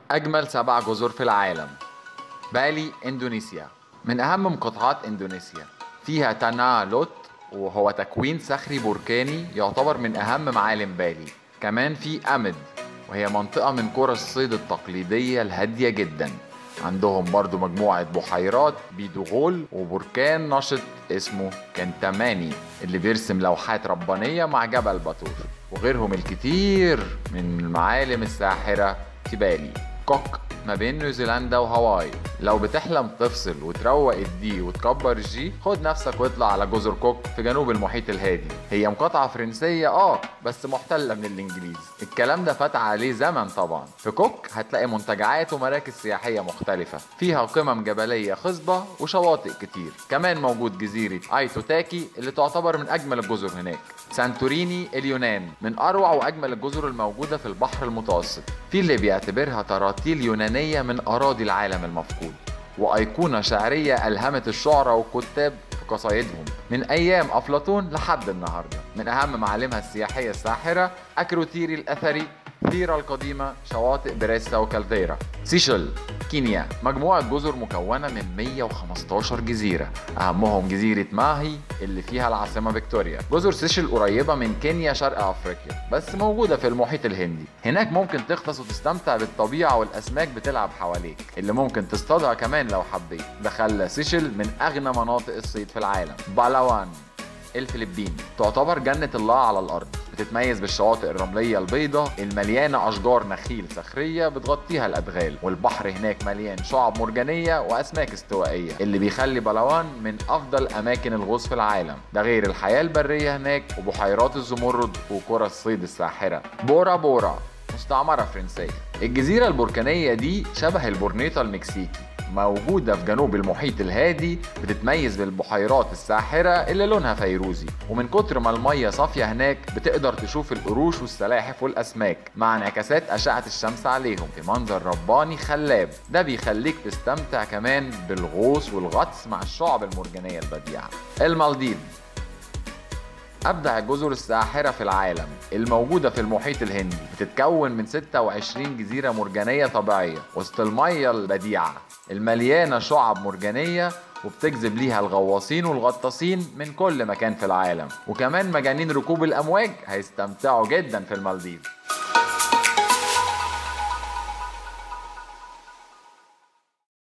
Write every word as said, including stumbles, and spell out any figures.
أجمل سبع جزر في العالم. بالي، إندونيسيا، من أهم مقاطعات إندونيسيا. فيها تانا لوت، وهو تكوين صخري بركاني يعتبر من أهم معالم بالي. كمان في أمد، وهي منطقة من قرى الصيد التقليدية الهادية جدا. عندهم برضو مجموعة بحيرات بيدوغول وبركان نشط اسمه كنتاماني اللي بيرسم لوحات ربانية مع جبل باتور، وغيرهم الكثير من المعالم الساحرة في بالي. كوك، ما بين نيوزيلندا وهاواي. لو بتحلم تفصل وتروق الدي وتكبر الجي، خد نفسك واطلع على جزر كوك في جنوب المحيط الهادي. هي مقاطعة فرنسية اه بس محتلة من الانجليز. الكلام ده فات عليه زمن طبعا. في كوك هتلاقي منتجعات ومراكز سياحية مختلفة، فيها قمم جبلية خصبة وشواطئ كتير. كمان موجود جزيرة ايتوتاكي اللي تعتبر من اجمل الجزر هناك. سانتوريني اليونان، من اروع واجمل الجزر الموجودة في البحر المتوسط. في اللي بيعتبرها تراتيل يونانية من اراضي العالم المفقود، وايقونة شعرية الهمت الشعراء والكتاب في قصايدهم من ايام افلاطون لحد النهاردة. من اهم معالمها السياحية الساحرة اكروتيري الاثري، ثيرا القديمة، شواطئ بريسا وكالديرا. سيشل، كينيا، مجموعة جزر مكونة من مية وخمستاشر جزيرة، أهمهم جزيرة ماهي اللي فيها العاصمة فيكتوريا. جزر سيشل قريبة من كينيا شرق أفريقيا، بس موجودة في المحيط الهندي. هناك ممكن تغطس وتستمتع بالطبيعة، والأسماك بتلعب حواليك اللي ممكن تصطادها كمان لو حبيت. ده خلى سيشل من أغنى مناطق الصيد في العالم. بالاوان، الفلبين، تعتبر جنة الله على الأرض. بتتميز بالشواطئ الرملية البيضاء المليانة أشجار نخيل صخرية بتغطيها الأدغال، والبحر هناك مليان شعاب مرجانية وأسماك استوائية اللي بيخلي بلاوان من أفضل أماكن الغوص في العالم. ده غير الحياة البرية هناك وبحيرات الزمرد وقرى الصيد الساحرة. بورا بورا، مستعمرة فرنسية. الجزيرة البركانية دي شبه البورنيطة المكسيكي، موجودة في جنوب المحيط الهادي. بتتميز بالبحيرات الساحرة اللي لونها فيروزي، ومن كتر ما المية صافية هناك بتقدر تشوف القروش والسلاحف والأسماك مع انعكاسات أشعة الشمس عليهم في منظر رباني خلاب. ده بيخليك تستمتع كمان بالغوص والغطس مع الشعب المرجانية البديعة. المالديف، أبدع الجزر الساحرة في العالم الموجودة في المحيط الهندي. بتتكون من ستة وعشرين جزيرة مرجانية طبيعية وسط المية البديعة المليانة شعب مرجانية، وبتجذب ليها الغواصين والغطاسين من كل مكان في العالم. وكمان مجانين ركوب الأمواج هيستمتعوا جدا في المالديف.